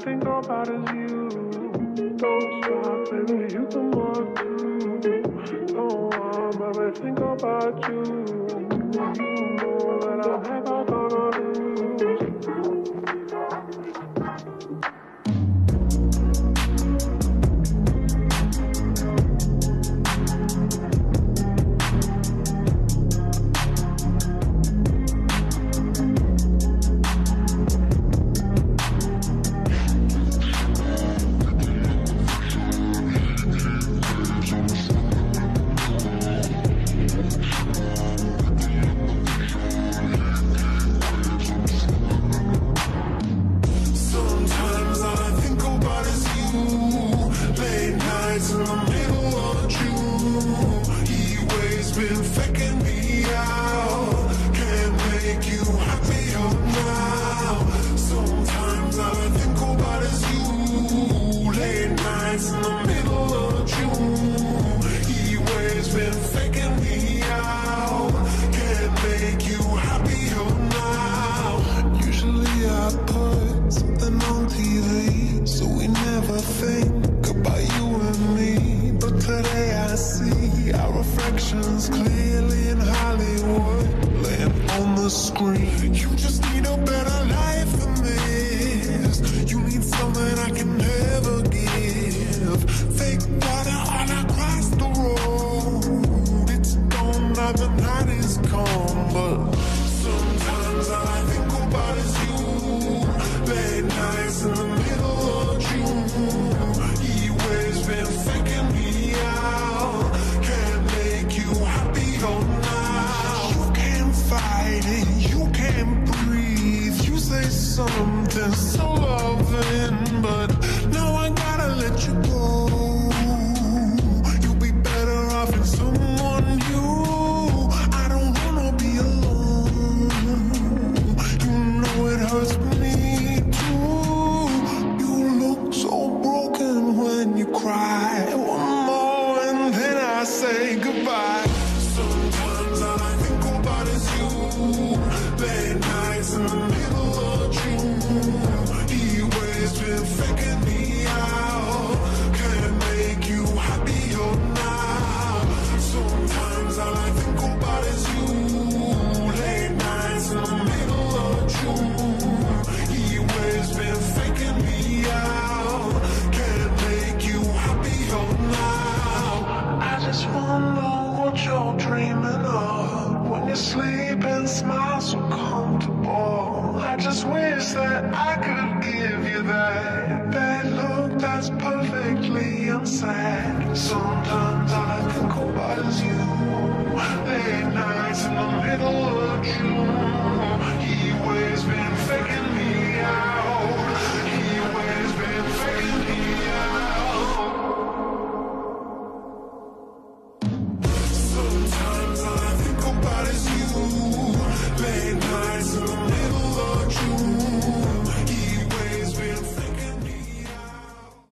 think about is you. Don't stop, baby, you come up too. Don't want, baby, think about you. You know that I'm never gonna lose. Clearly in Hollywood, laying on the screen. You just need a better life than this. You need something I can never give. Fake water all across the road. It's gone now, the night is come. But sometimes all I think about is you. Late nights in the middle of June. He always been faking me out. You can't fight it, you can't breathe. You say something so loving, but now I gotta let you go. You'll be better off in someone new. I don't wanna be alone. You know it hurts me too. You look so broken when you cry. One more and then I say goodbye. Late nights in the middle of June. He always been faking me out. Can't make you happier now. Sometimes all I think about is you. Late nights in the middle of June. He always been faking me out. Can't make you happier now. I just wonder what you're dreaming of when you sleep and smile so comfortable. I just wish that I could give you that look that's perfectly unsaid. Sometimes all I think about is you. Late nights in the middle of June.